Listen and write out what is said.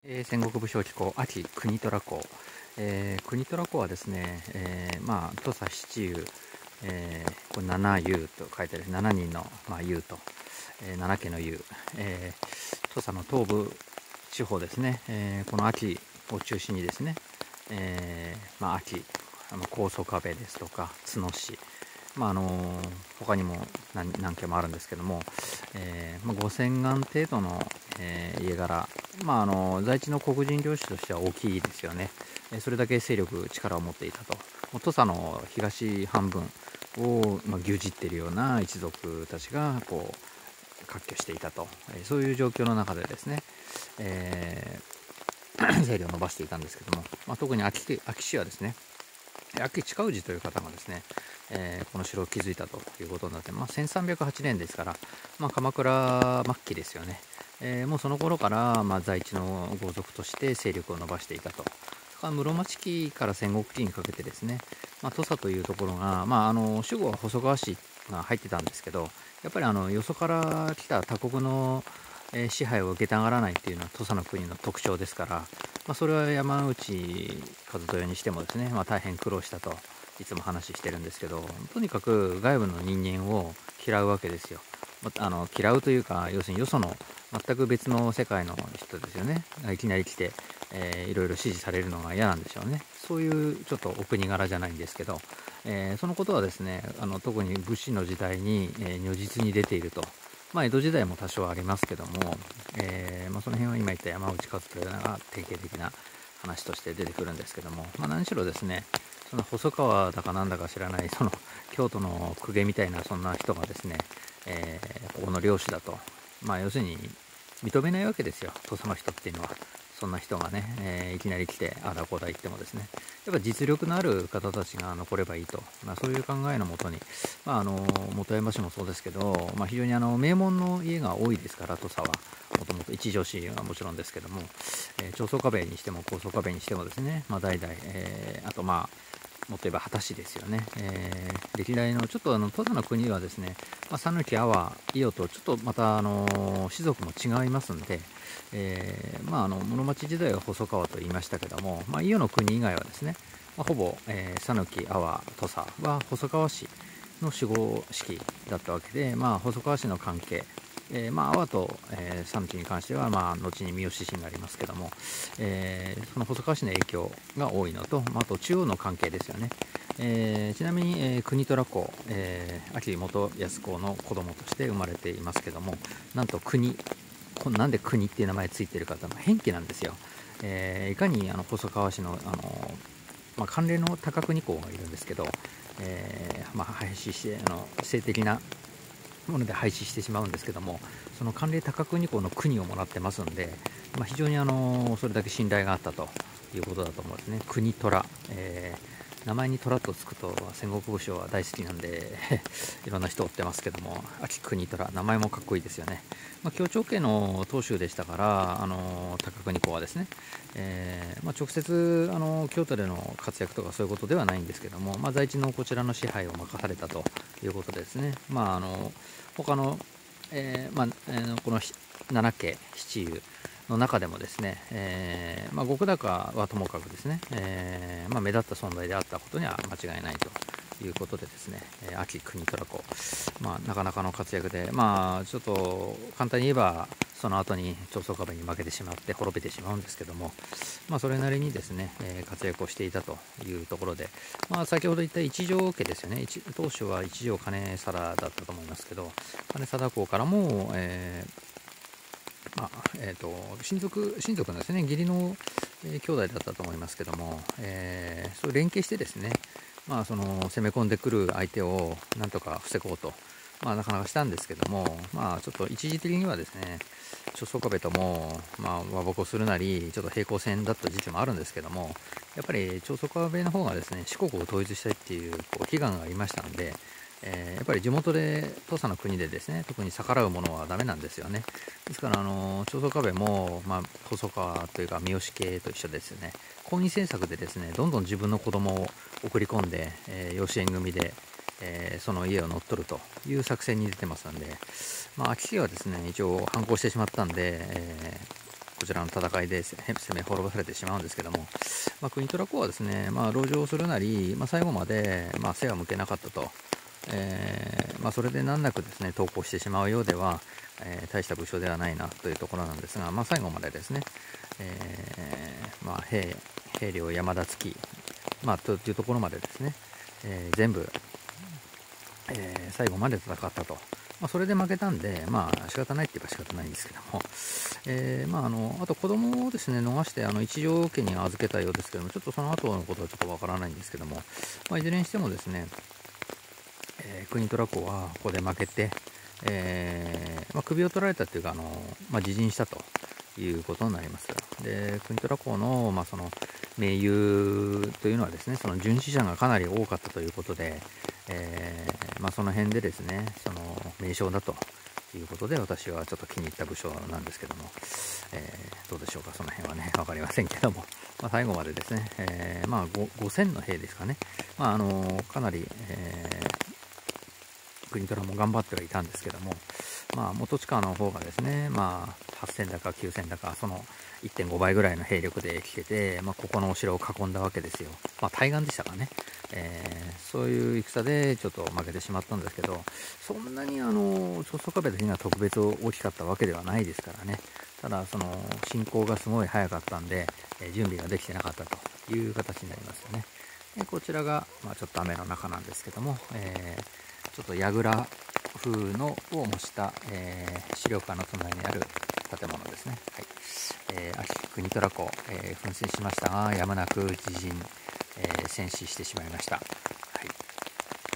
戦国武将機構安芸国虎公、国虎公はですね、土佐七雄、これ七雄と書いてある7人の、雄と、7家の雄、土佐の東部地方ですね、この安芸を中心にですね、安芸高曽壁ですとか角氏、他にも何家もあるんですけども、5000石程度の、家柄、在地の黒人領主としては大きいですよね。それだけ勢力力を持っていたと。土佐の東半分を、牛耳っているような一族たちがこう割拠していたと、そういう状況の中でですね、勢力を伸ばしていたんですけども、特に安芸市はですね、安芸親氏という方がですね、この城を築いたということになって、1308年ですから、鎌倉末期ですよね。もうその頃から、在地の豪族として勢力を伸ばしていたと。室町期から戦国期にかけてですね、土佐というところが、守護は細川氏が入ってたんですけど、やっぱりよそから来た他国の支配を受けたがらないっていうのは土佐の国の特徴ですから、それは山内和豊にしてもですね、大変苦労したといつも話してるんですけど、とにかく外部の人間を嫌うわけですよ。嫌うというか、要するによその全く別の世界の人ですよね。いきなり来て、いろいろ指示されるのが嫌なんでしょうね。そういうちょっとお国柄じゃないんですけど、そのことはですね、特に武士の時代に、如実に出ていると。江戸時代も多少ありますけども、その辺は今言った山内和豊が典型的な話として出てくるんですけども、何しろですね、その細川だかなんだか知らないその京都の公家みたいなそんな人がですね、ここの領主だと、要するに認めないわけですよ、土佐の人っていうのは。そんな人がね、いきなり来てあだこだ言ってもですね、やっぱ実力のある方たちが残ればいいと、そういう考えのもとに、本山市もそうですけど、非常に名門の家が多いですから、土佐は。もともと一条氏はもちろんですけども、長宗我部にしても高宗我部にしてもですね、代々、あともっと言えば秦氏ですよね、歴代のちょっと土佐の国はですね、讃岐、阿波、伊予とちょっとまた士族も違いますんで、室町時代は細川と言いましたけども、伊予の国以外はですね、ほぼ讃岐、阿波、土佐は細川氏の守護式だったわけで、細川氏の関係、阿波と讃岐に関しては、後に三好氏になりますけども、その細川氏の影響が多いのと、あと中央の関係ですよね。ちなみに、国虎公、安芸元康公の子供として生まれていますけども、なんとなんで国っていう名前ついてるかというのは偏忌なんですよ。いかに細川氏の関連の高国公がいるんですけど、廃止して性的なもので廃止してしまうんですけども、その関連高国公の国をもらってますんで、非常にそれだけ信頼があったということだと思うんですね。国虎、名前に虎とつくと戦国武将は大好きなんでいろんな人追ってますけども、安芸国虎、名前もかっこいいですよね。京長家の当主でしたから、高国公はですね、直接京都での活躍とかそういうことではないんですけども、在地のこちらの支配を任されたということですね。他の、この七家七雄の中でもですね、後久高はともかくですね、目立った存在であったことには間違いないということでですね、安芸国虎公、なかなかの活躍で、ちょっと簡単に言えばその後に長宗我部に負けてしまって滅びてしまうんですけども、それなりにですね、活躍をしていたというところで、先ほど言った一条家ですよね。当初は一条金貞だったと思いますけど、金貞公からも、親族なんですね、義理の、兄弟だったと思いますけども、そう連携してですね、その攻め込んでくる相手をなんとか防ごうと、なかなかしたんですけども、ちょっと一時的にはですね、長宗我部とも、和睦をするなり、ちょっと平行線だった時期もあるんですけども、やっぱり長宗我部の方がですね、四国を統一したいっていう悲願がありましたので、やっぱり地元で土佐の国でですね、特に逆らうものはダメなんですよね。ですから長宗我部も、細川というか三好系と一緒ですよね。婚姻政策でですね、どんどん自分の子供を送り込んで、養子縁組で、その家を乗っ取るという作戦に出てますので、秋家はですね、一応反抗してしまったんで、 ちらの戦いで攻め滅ぼされてしまうんですけども、国虎公はですね、籠城するなり、最後まで、背は向けなかったと。それで難なくですね投降してしまうようでは、大した武将ではないなというところなんですが、最後までですね、兵領山田付き、というところまでですね、全部、最後まで戦ったと。それで負けたんで、仕方ないって言えば仕方ないんですけども、あと子供をですね逃して一条家に預けたようですけども、ちょっとその後のことはちょっとわからないんですけども、いずれにしてもですね、国虎公はここで負けて、首を取られたっていうか自陣したということになります。で、国虎公の、その盟友というのはですね、その殉死者がかなり多かったということで、その辺でですね、その名将だということで、私はちょっと気に入った武将なんですけども、どうでしょうか、その辺はね、分かりませんけども、最後までですね、5000の兵ですかね、かなり、国虎も頑張ってはいたんですけども、元親の方がですね、8000だか9000だか、その 1.5 倍ぐらいの兵力で来てて、ここのお城を囲んだわけですよ。対岸でしたからね、そういう戦でちょっと負けてしまったんですけど、そんなに長宗我部的には特別大きかったわけではないですからね。ただその進行がすごい早かったんで、準備ができてなかったという形になりますよね。でこちらが、ちょっと雨の中なんですけども、ちょっと櫓風のを模した、資料館の隣にある建物ですね。はい。国虎公、奮戦しましたが、やむなく自陣、戦死してしまいました。